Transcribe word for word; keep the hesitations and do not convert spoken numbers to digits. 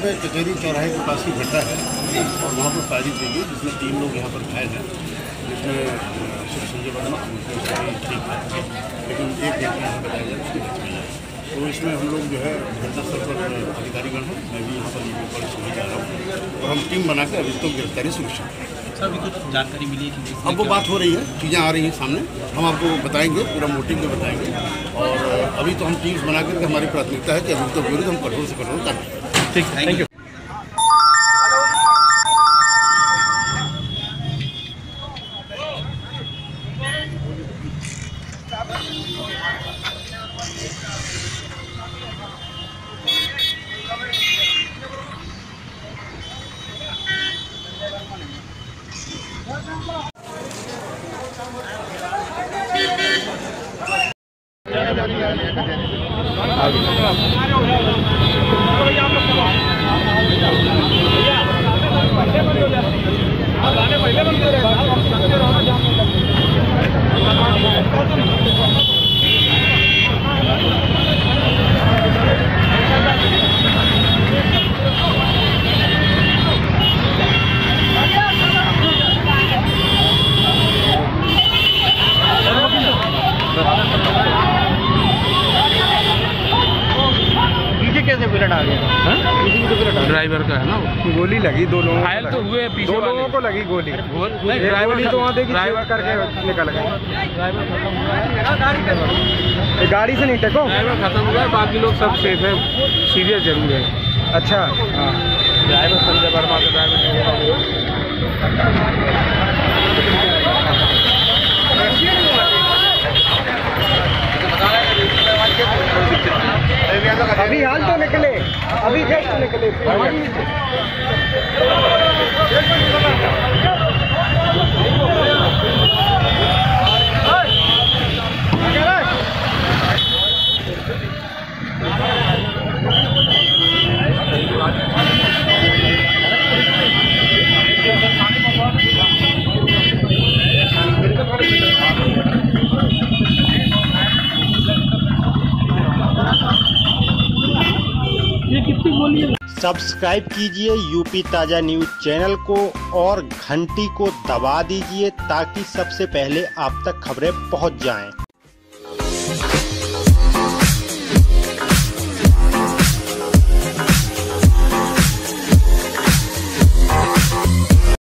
पे कचहरी चौराहे के पास ही घटना है और वहाँ पर फायरिंग की गई, जिसमें तीन लोग यहाँ पर घायल हैं, जिसमें श्री संजय वर्मा ठीक है, लेकिन एक व्यक्ति यहाँ बताया जाए उसकी बच गई है। तो इसमें हम लोग जो है घटनास्थल पर अधिकारीगण हैं, मैं भी यहाँ पर यूपी पुलिस में जा रहा हूँ और हम टीम बना के अभियुक्तों की गिरफ्तारी सुनिश्चित करें। सर अभी कुछ जानकारी मिली है कि अब वो बात हो रही है, चीज़ें आ रही हैं सामने, हम आपको बताएंगे, पूरा मोटिव भी बताएंगे और अभी तो हम टीम्स बना करके हमारी प्राथमिकता है कि अभियुक्तों के विरुद्ध हम कठोर से कठोर कार्रवाई। ठीक, थैंक यू। कैसे बुलेट आ गया? ड्राइवर का है ना, गोली लगी दो लोगों घायल तो हुए, पीछे दो लोगों को लगी गोली। ड्राइवर तो वहाँ देखी ड्राइवर करके निकल गए। गाड़ी से नहीं टेको, ड्राइवर खत्म हुआ है, बाकी लोग सब सेफ है, सीरियस जरूर है। अच्छा, हाँ, ड्राइवर संजय वर्मा का ड्राइवर अभी हाल तो निकले, अभी जस्ट निकले। सब्सक्राइब कीजिए यूपी ताजा न्यूज चैनल को और घंटी को दबा दीजिए ताकि सबसे पहले आप तक खबरें पहुंच जाएं।